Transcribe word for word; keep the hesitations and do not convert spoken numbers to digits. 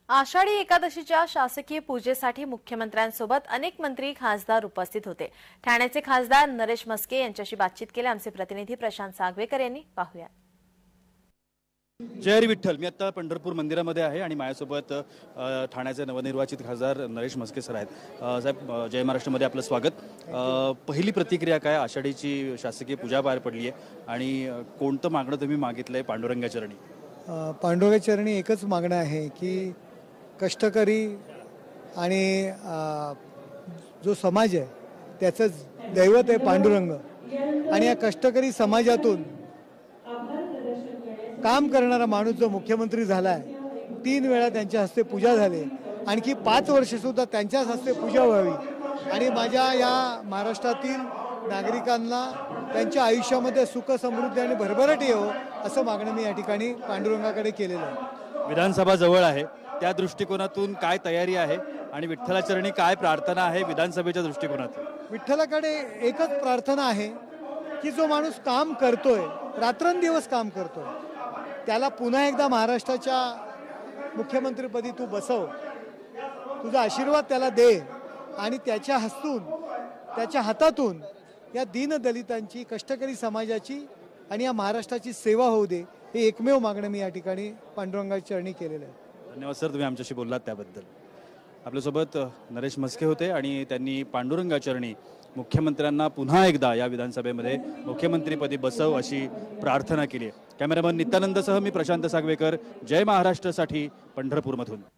आषाढी एकादशीच्या शासकीय पूजेसाठी मुख्यमंत्र्यांसोबत अनेक मंत्री खासदार उपस्थित होते। ठाण्याचे खासदार नरेश म्हस्के यांच्याशी बातचीत केली आमचे प्रतिनिधी प्रशांत सागवेकर यांनी। पाहूया। जय हरी विठ्ठल। मी आता पंढरपूर मंदिरामध्ये आहे आणि माझ्यासोबत ठाण्याचे नवनिर्वाचित खासदार नरेश म्हस्के सर आहेत। साहेब, जय महाराष्ट्रमध्ये आपलं स्वागत। पहिली प्रतिक्रिया काय? आषाढीची शासकीय पूजा पार पडली आहे आणि कोणतं मागणं तुम्ही मागितलंय पांडुरंगाच्या चरणी? पांडुरंगाच्या चरणी एकच मागणं आहे की कष्टकरी आणि जो समाज आहे त्याचं दैवत आहे पांडुरंग, आणि या कष्टकरी समाजातून काम करणारा माणूस जो मुख्यमंत्री झाला आहे, तीन वेळा त्यांच्या हस्ते पूजा झाली, आणखी पाच वर्षसुद्धा त्यांच्याच हस्ते पूजा व्हावी आणि माझ्या या महाराष्ट्रातील नागरिकांना त्यांच्या आयुष्यामध्ये सुख समृद्धी आणि भरभराट येवो असं मागणं मी या ठिकाणी पांडुरंगाकडे केलेलं आहे। विधानसभा जवळ आहे, त्या दृष्टिकोनातून काय तयारी आहे आणि विठ्ठलाचरणी काय प्रार्थना आहे विधानसभेच्या दृष्टिकोनातून? विठ्ठलाकडे एकच प्रार्थना आहे की जो माणूस काम करतोय, रात्रंदिवस काम करतोय, त्याला पुन्हा एकदा महाराष्ट्राच्या मुख्यमंत्रीपदी तू बसव, तुझा आशीर्वाद त्याला दे आणि त्याच्या हस्तून त्याच्या हातातून या दीनदलितांची, कष्टकरी समाजाची आणि या महाराष्ट्राची सेवा होऊ दे, हे एकमेव मागणं मी या ठिकाणी पांडुरंगाच्या चरणी केलेलं आहे। धन्यवाद सर, तुम्ही आमच्याशी बोललात त्याबद्दल। आपल्यासोबत नरेश म्हस्के होते आणि त्यांनी पांडुरंगाचरणी मुख्यमंत्र्यांना पुन्हा एकदा या विधानसभेमध्ये मुख्यमंत्रीपदी बसव अशी प्रार्थना केली आहे। कॅमेरामन नित्यानंदसह मी प्रशांत सागवेकर, जय महाराष्ट्रसाठी पंढरपूरमधून।